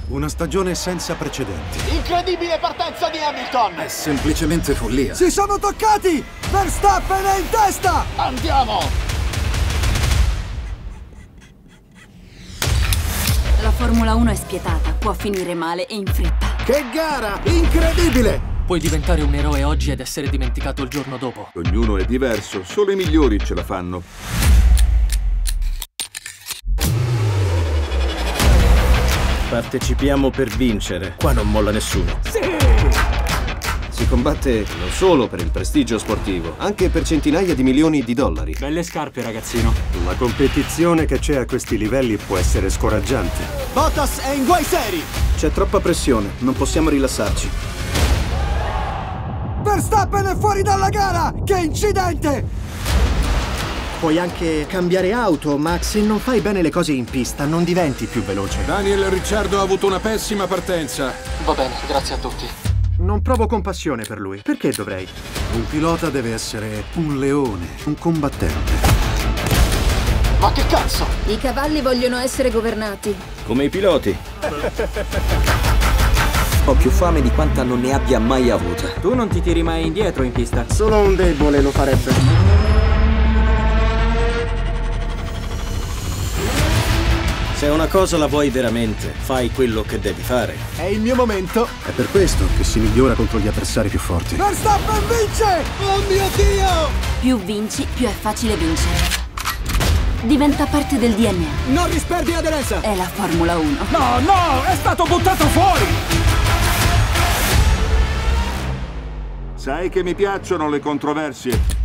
Una stagione senza precedenti. Incredibile partenza di Hamilton! È semplicemente follia. Si sono toccati! Verstappen è in testa! Andiamo! La Formula 1 è spietata, può finire male e in fretta. Che gara! Incredibile! Puoi diventare un eroe oggi ed essere dimenticato il giorno dopo. Ognuno è diverso, solo i migliori ce la fanno. Partecipiamo per vincere. Qua non molla nessuno. Sì! Si combatte non solo per il prestigio sportivo, anche per centinaia di milioni di dollari. Belle scarpe, ragazzino. La competizione che c'è a questi livelli può essere scoraggiante. Bottas è in guai seri! C'è troppa pressione, non possiamo rilassarci. Verstappen è fuori dalla gara! Che incidente! Puoi anche cambiare auto, ma se non fai bene le cose in pista non diventi più veloce. Daniel Ricciardo ha avuto una pessima partenza. Va bene, grazie a tutti. Non provo compassione per lui. Perché dovrei? Un pilota deve essere un leone, un combattente. Ma che cazzo? I cavalli vogliono essere governati. Come i piloti. Ho più fame di quanta non ne abbia mai avuta. Tu non ti tiri mai indietro in pista. Solo un debole lo farebbe. Se una cosa la vuoi veramente, fai quello che devi fare. È il mio momento! È per questo che si migliora contro gli avversari più forti. Verstappen vince! Oh mio Dio! Più vinci, più è facile vincere. Diventa parte del DNA. Non risperdi aderenza! È la Formula 1. No, no! È stato buttato fuori! Sai che mi piacciono le controversie.